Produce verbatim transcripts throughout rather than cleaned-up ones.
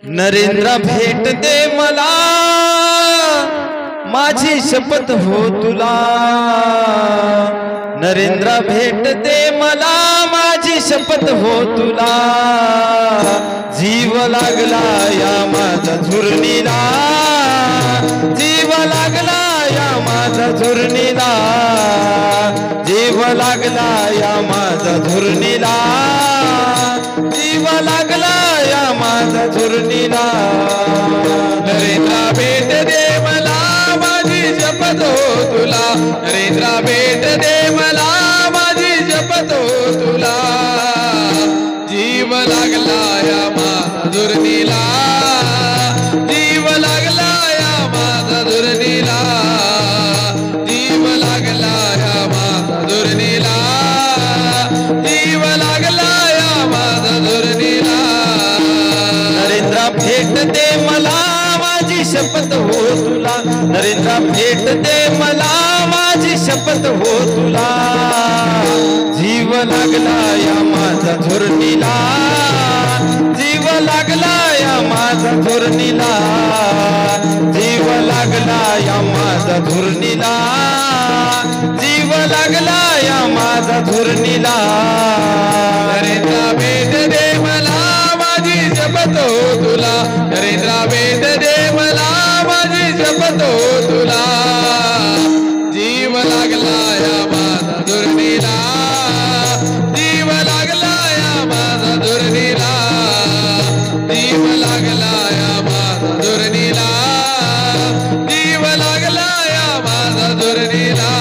नरेंद्र भेट दे मला, माझी शपथ हो तुला। नरेंद्र भेट दे मला, माझी शपथ हो तुला। जीव लागला या माझा झुरणीला, जीव लागला या माझा झुरणीला, जीव लागला या माझा झुरणीला, जीव लागला या माझा झुरणीला। नरेंद्र भेट दे मला, माझी शपथ हो तुला। नरेंद्र भेट दे मला, माझी शपथ हो तुला। जीव लागला या माझा झुरणीला, जीव लागला या माझा झुरणीला, जीव लागला या माझा झुरणीला, जीव लागला या माझा झुरणीला। नरेंद्र भेट दे मला, माझी शपथ हो तुला। नरेंद्र भेट दे मला, माझी शपथ हो तुला। जीव लागला या माझा झुरणीला, जीव लागला या माझा झुरणीला, जीव लागला या माझा झुरणीला, जीव लागला या माझा झुरणीला। नरेंद्र भेट दे मला, माझी शपथ हो तुला। नरेंद्र भेट दे मला, माझी शपथ हो तुला। जीव लागला या माझा झुरणीला, जीव लागला या माझा झुरणीला, जीव लागला या माझा झुरणीला, जीव लागला या माझा झुरणीला।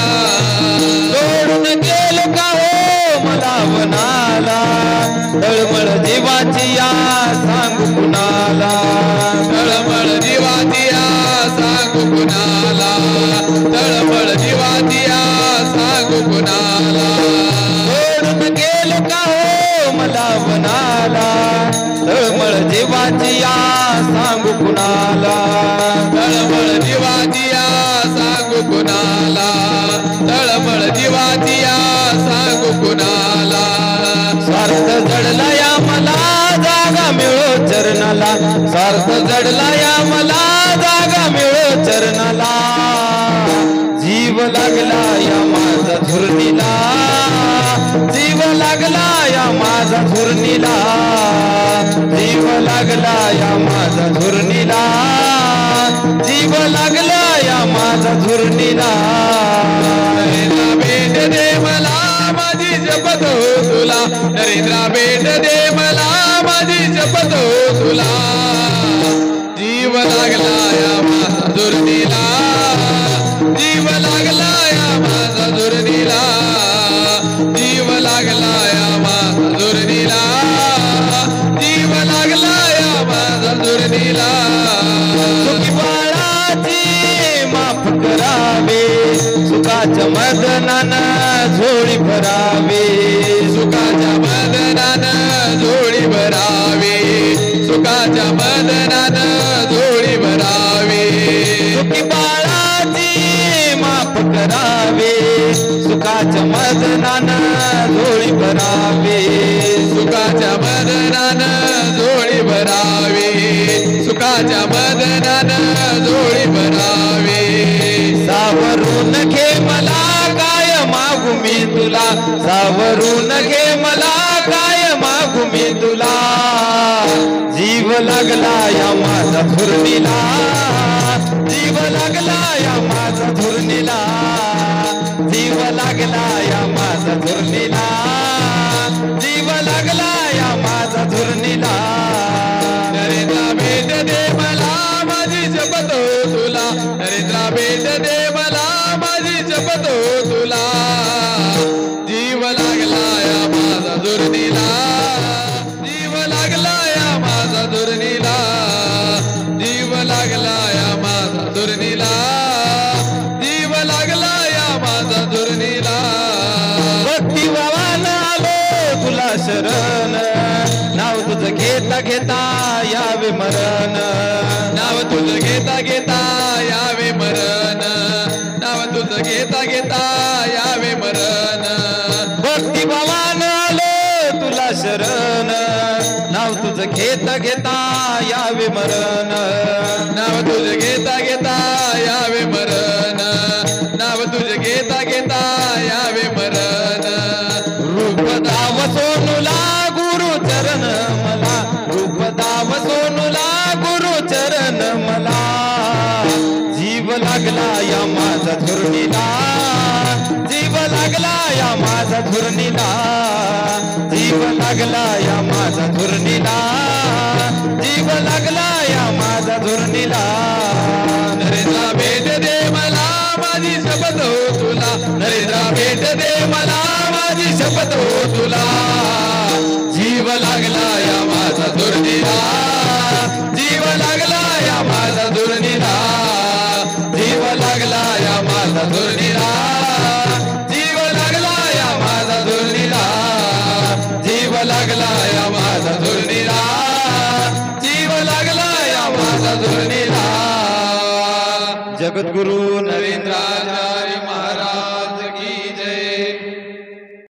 सोडून गेलो का हो मला वनाला, तळमळ जीवाची या सांगू कुणाला। तळमळ जीवाची या सांगू कुणाला, तळमळ जीवाची या सांगू कुणाला। सोडून गेलो का हो मला वनाला, तळमळ जीवाची या सांगू कुणाला। तळमळ जीवाची या सांगू कुणाला, तळमळ जीवाची या सांगू कुणाला। स्वार्थ जडला या मला जागा मिळो चरणाला, स्वार्थ जडला या मला जागा मिळो चरणाला। जीव लागला या माझा झुरणीला, जीव लागला या माझा झुरणीला, जीव लागला या माझा झुरणीला, जीव लागला या माझा झुरणीला। नरेंद्र भेट दे मला, माझी शपथ हो तुला। नरेंद्र भेट दे मला, माझी शपथ हो तुला। जीव लागला या माझा झुरणीला, जीव लागला या माझा झुरणीला, जीव लागला या माझा झुरणीला, जीव लागला या माझा झुरणीला। सुखी बाळाची माफ करावे, सुखाच्या मदनानं झोळी भरावे, सुखाच्या मदनानं झोळी भरावी, सुखाच्या मदनानं झोळी भरावी। सुखी बाळाची माफ करावे, सुखाच्या मदनानं झोळी भरावे, सुखाच्या मदनानं झोळी भरावी, सुखाच्या मदनानं झोळी भरावी। सावरून घे मला काय मागू मी तुला, सावरून घे मला काय मागू मी तुला। जीव लागला या माझा झुरणीला, जीव लागला या माझा झुरणीला, जीव लागला या माझा झुरणीला, जीव लागला या माझा झुरणीला। नरेंद्र भेट दे मला, माझी शपथ हो तुला। नरेंद्र भेट दे मला, माझी शपथ हो तुला। जीव लागला या माझा झुरणीला, जीव लागला या माझा झुरणीला, जीव लागला या माझा झुरणीला, जीव लागला या माझा झुरणीला। भक्ती भावानं आलो तुला शरण, नाव तुझं घेता घेता यावे मरण, नाव तुझं घेता घेता यावे मरण, नाव तुझं घेता घेता यावे मरण। भक्ती भावानं आलो तुला शरण, नाव तुझं तुझ घेता घेता यावे मरण नाव तुझ घेता घेता यावे मरण नाव तुझ घेता घेता यावे मरण रूप दाव सोनुला गुरु चरण मला रूप दाव सोनुला गुरु चरण मला जीव लागला या माझा धुरणीला जीव लागला या माझा धुरणीला जीव लागला या माझा धुरणीला जीव लागला या माझा धुरणीला नरेंद्रा भेट दे मला माझी शपथ हो तुला नरेंद्रा भेट दे मला माझी शपथ हो तुला जीव लागला या माझा धुरणीला जीव लागला या माझा धुरणीला जीव लागला या माझा धुरणीला जीव लागला या माझा धुरणीला जीव लागला या माझा धुरणीला जीव लागला या माझा धुरणीला जगद्गुरु नरेंद्राचार्य महाराज